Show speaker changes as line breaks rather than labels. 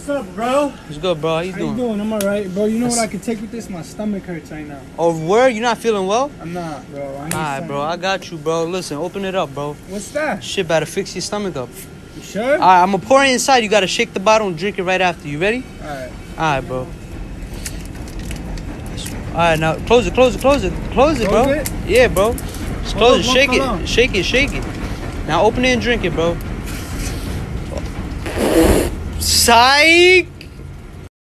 What's up, bro?
What's good, bro? How you doing?
I'm alright, bro. You know what I can take with this? My stomach hurts right now.
Oh, where? You not feeling well?
I'm not, bro.
Alright, bro. I got you, bro. Listen, open it up, bro.
What's that?
Shit, better fix your stomach up.
You sure?
Alright, I'm gonna pour it inside. You gotta shake the bottle and drink it right after. You ready?
Alright.
Alright, bro. Alright, now close it, bro.
Close it?
Yeah, bro. Just close it. Shake
hold on.
it. Shake it, shake it. Now open it and drink it, bro. Psych!